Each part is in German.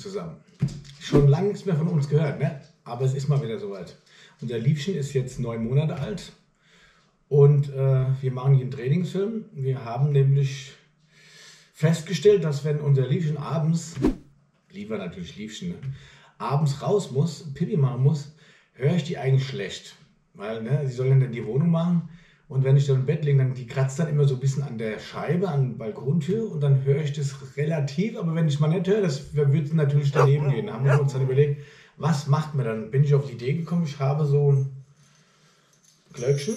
zusammen. Schon lange nichts mehr von uns gehört, ne? Aber es ist mal wieder soweit. Unser Liebchen ist jetzt 9 Monate alt und wir machen hier einen Trainingsfilm. Wir haben nämlich festgestellt, dass wenn unser Liebchen abends, lieber natürlich Liebchen, ne? Abends raus muss, Pipi machen muss, höre ich die eigentlich schlecht. Weil ne, sie soll dann die Wohnung machen. Und wenn ich dann im Bett liege, dann die kratzt dann immer so ein bisschen an der Scheibe, an der Balkontür und dann höre ich das relativ, aber wenn ich mal nicht höre, das würde natürlich daneben gehen. Da haben wir uns dann überlegt, was macht man dann? Bin ich auf die Idee gekommen, ich habe so ein Glöckchen,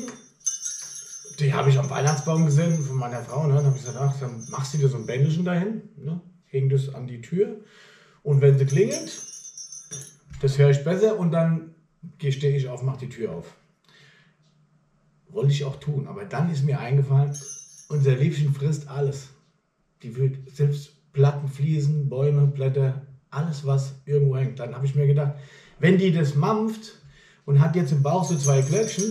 die habe ich am Weihnachtsbaum gesehen von meiner Frau, ne? Dann habe ich gesagt, ach, dann machst du dir so ein Bändchen dahin, ne? Häng das an die Tür und wenn sie klingelt, das höre ich besser und dann stehe ich auf, mache die Tür auf. Wollte ich auch tun, aber dann ist mir eingefallen, unser Liebchen frisst alles. Die wird selbst Platten, Fliesen, Bäume, Blätter, alles was irgendwo hängt. Dann habe ich mir gedacht, wenn die das mampft und hat jetzt im Bauch so 2 Glöckchen,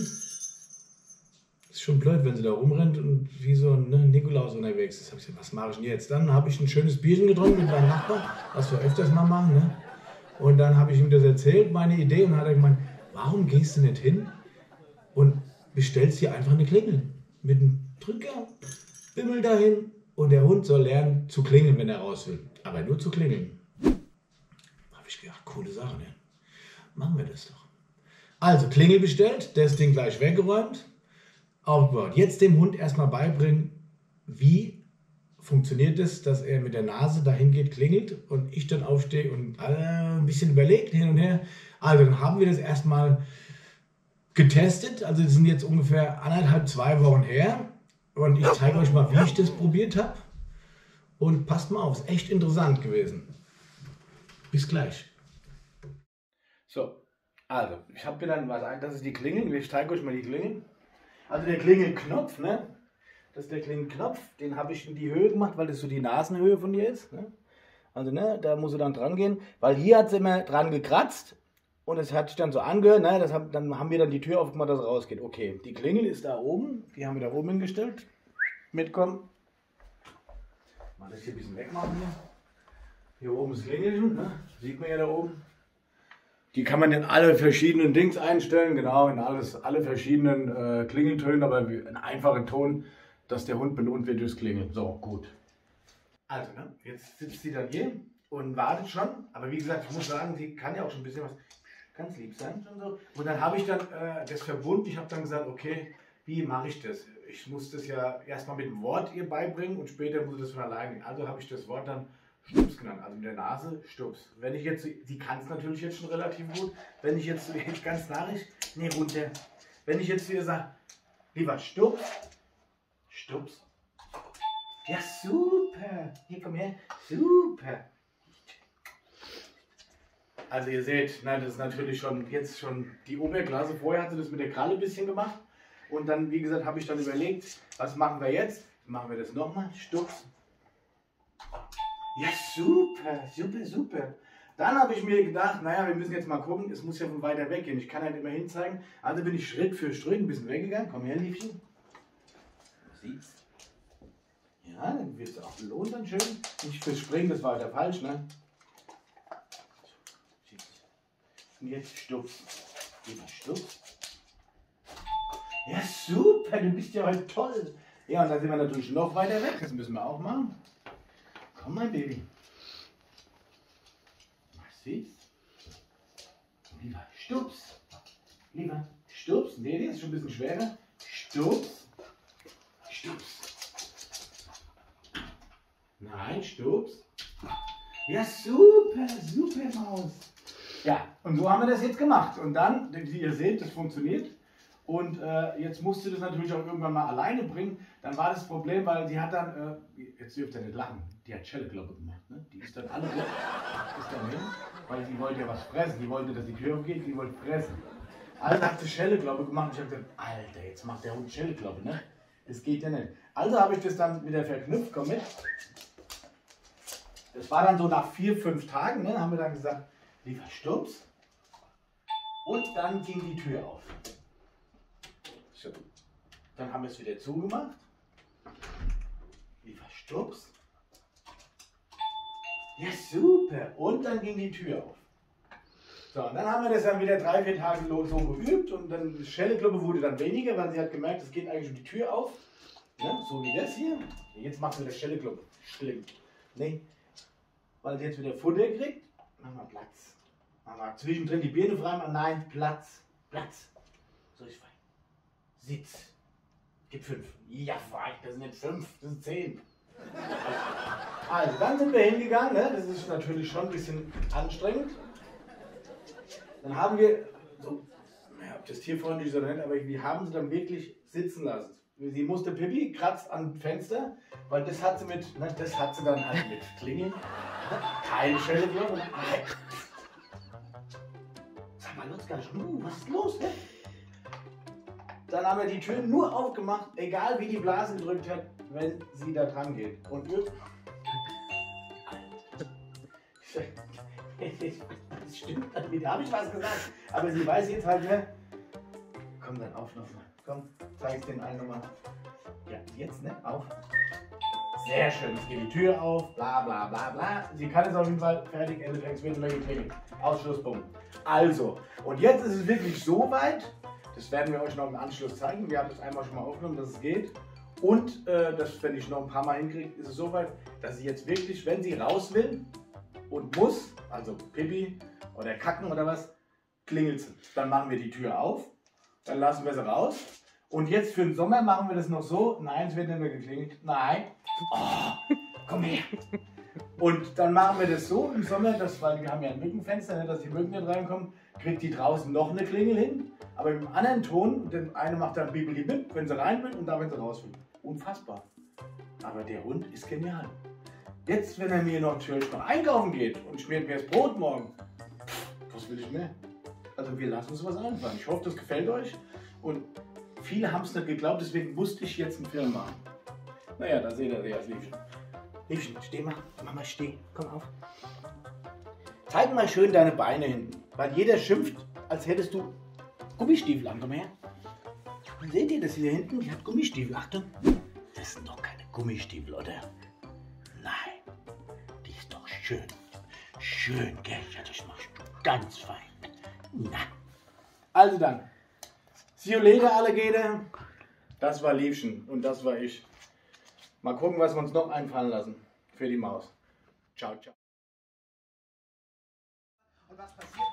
ist schon blöd, wenn sie da rumrennt und wie so ein Nikolaus unterwegs ist. Habe ich gesagt, was mache ich denn jetzt? Dann habe ich ein schönes Bierchen getrunken mit meinem Nachbarn, was wir öfters mal machen. Ne? Und dann habe ich ihm das erzählt, meine Idee, und dann hat er gemeint, warum gehst du nicht hin und bestellst hier einfach eine Klingel mit einem Drücker, Bimmel dahin und der Hund soll lernen zu klingeln, wenn er raus will. Aber nur zu klingeln. Habe ich gedacht, coole Sache, ne? Machen wir das doch. Also Klingel bestellt, das Ding gleich weggeräumt, aufgebaut. Jetzt dem Hund erstmal beibringen, wie funktioniert es, dass er mit der Nase dahin geht, klingelt und ich dann aufstehe und ein bisschen überlegt hin und her. Also dann haben wir das erstmal getestet, also das sind jetzt ungefähr 1,5, 2 Wochen her und ich zeige euch mal, wie ich das probiert habe und passt mal auf, ist echt interessant gewesen. Bis gleich. So, also ich habe mir dann was ein, das ist die Klingel, ich zeige euch mal die Klingel. Also der Klingelknopf, ne? Das ist der Klingelknopf, den habe ich in die Höhe gemacht, weil das so die Nasenhöhe von dir ist. Ne? Also ne, da muss er dann dran gehen, weil hier hat sie immer dran gekratzt. Und es hat sich dann so angehört, ne, dann haben wir dann die Tür aufgemacht, dass es rausgeht. Okay, die Klingel ist da oben, die haben wir da oben hingestellt. Mitkommen. Mal das hier ein bisschen wegmachen hier. Hier oben ist das Klingelchen, ne? Sieht man ja da oben. Die kann man in alle verschiedenen Dings einstellen, genau, in alle verschiedenen Klingeltönen, aber einen einfachen Ton, dass der Hund belohnt wird durchs Klingeln. So, gut. Also, ne, jetzt sitzt sie dann hier und wartet schon, aber wie gesagt, ich muss sagen, sie kann ja auch schon ein bisschen was. Ganz lieb sein und so. Und dann habe ich dann das verbunden. Ich habe dann gesagt, okay, wie mache ich das? Ich muss das ja erstmal mit dem Wort ihr beibringen und später muss das von alleine. Also habe ich das Wort dann Stups genannt. Also mit der Nase Stups. Wenn ich jetzt, sie kann es natürlich jetzt schon relativ gut. Wenn ich jetzt ganz narrisch, nee, runter. Wenn ich jetzt zu ihr sage, lieber Stups, Stups. Ja, super. Hier, komm her. Super. Also ihr seht, nein, das ist natürlich jetzt schon die Oberklasse. Vorher hat sie das mit der Kralle ein bisschen gemacht. Und dann, wie gesagt, habe ich dann überlegt, was machen wir jetzt? Machen wir das nochmal. Stups. Ja, super, super, super. Dann habe ich mir gedacht, naja, wir müssen jetzt mal gucken, es muss ja von weiter weg gehen. Ich kann halt immer hinzeigen. Also bin ich Schritt für Schritt ein bisschen weggegangen. Komm her, Liebchen. Du siehst. Ja, dann wird es auch belohnt dann schön. Nicht fürs Springen, das war wieder falsch, ne? Und jetzt Stups. Lieber Stups. Ja, super, du bist ja heute toll. Ja, und dann sind wir natürlich noch weiter weg. Das müssen wir auch machen. Komm, mein Baby. Was siehst? Lieber Stups. Lieber Stups. Nee, die ist schon ein bisschen schwerer. Stups. Stups. Nein, Stups. Ja, super, super Maus. Ja, und so haben wir das jetzt gemacht. Und dann, wie ihr seht, das funktioniert. Und jetzt musste das natürlich auch irgendwann mal alleine bringen. Dann war das Problem, weil sie hat dann, jetzt dürft ihr nicht lachen, die hat Schellekloppe gemacht. Ne? Die ist dann alle ist dann hin, weil die wollte ja was fressen. Die wollte, dass die Tür aufgeht, die wollte fressen. Also hat sie Schellekloppe gemacht und ich habe gesagt, Alter, jetzt macht der Hund Schellekloppe, ne? Das geht ja nicht. Also habe ich das dann wieder verknüpft, komm mit. Das war dann so nach 4, 5 Tagen, ne? Haben wir dann gesagt, lieber Stups. Und dann ging die Tür auf. So. Dann haben wir es wieder zugemacht. Lieber Stups. Ja, super. Und dann ging die Tür auf. So, und dann haben wir das dann wieder 3, 4 Tage so geübt und dann die Schellekluppe wurde dann weniger, weil sie hat gemerkt, es geht eigentlich um die Tür auf. Ne? So wie das hier. Jetzt macht sie das Schellekluppe. Schlimm. Nee, weil sie jetzt wieder Futter kriegt, machen wir Platz. Machen wir zwischendrin die Birne frei machen. Nein, Platz. Platz. So ist fein. Sitz. Gib 5. Ja, fein. Das sind nicht 5, das sind 10. Also, dann sind wir hingegangen. Ne? Das ist natürlich schon ein bisschen anstrengend. Dann haben wir, so, ja, ob das tierfreundlich ist oder nicht, aber wir haben sie dann wirklich sitzen lassen. Sie musste Pippi, kratzt am Fenster, weil das hat sie mit, ne, das hat sie dann halt mit Klingeln. Keine Schelle, sag mal, Lutzka, was ist los? Ne? Dann haben wir die Tür nur aufgemacht, egal wie die Blase gedrückt hat, wenn sie da dran geht. Und wir. Das stimmt dann wieder, habe ich was gesagt. Aber sie weiß jetzt halt mehr. Komm dann auf nochmal. Komm, zeig es den allen nochmal. Ja, jetzt, ne? Auf. Sehr schön. Jetzt geht die Tür auf, bla bla bla bla. Sie kann es auf jeden Fall fertig, Ende, es wird mehr geklingelt. Ausschlusspunkt. Also, und jetzt ist es wirklich so weit, das werden wir euch noch im Anschluss zeigen. Wir haben das einmal schon mal aufgenommen, dass es geht. Und das, wenn ich noch ein paar Mal hinkriege, ist es so weit, dass sie jetzt wirklich, wenn sie raus will und muss, also Pipi oder kacken oder was, klingelt sie. Dann machen wir die Tür auf, dann lassen wir sie raus. Und jetzt für den Sommer machen wir das noch so. Nein, es wird nicht mehr geklingelt. Nein. Oh, komm her. Und dann machen wir das so im Sommer, weil wir haben ja ein Mückenfenster, ne, dass die Mücken nicht reinkommen, kriegt die draußen noch eine Klingel hin. Aber mit einem anderen Ton, der eine macht dann Bibeli-Bip, wenn sie rein will und da, wenn sie raus will. Unfassbar. Aber der Hund ist genial. Jetzt, wenn er mir natürlich noch einkaufen geht und schmiert mir das Brot morgen, was will ich mehr? Also wir lassen uns was einfallen. Ich hoffe, das gefällt euch. Und viele haben es nicht geglaubt, deswegen musste ich jetzt einen Film machen. Naja, da seht ihr das Liebchen. Liebchen, steh mal. Mama, steh. Komm auf. Zeig mal schön deine Beine hinten. Weil jeder schimpft, als hättest du Gummistiefel an. Komm her. Seht ihr das hier hinten? Die hat Gummistiefel. Achtung. Das sind doch keine Gummistiefel, oder? Nein. Die ist doch schön. Schön, gell? Ja, das machst du ganz fein. Na. Also dann. See you later, Alligator. Das war Liebchen und das war ich. Mal gucken, was wir uns noch einfallen lassen für die Maus. Ciao, ciao. Und was passiert?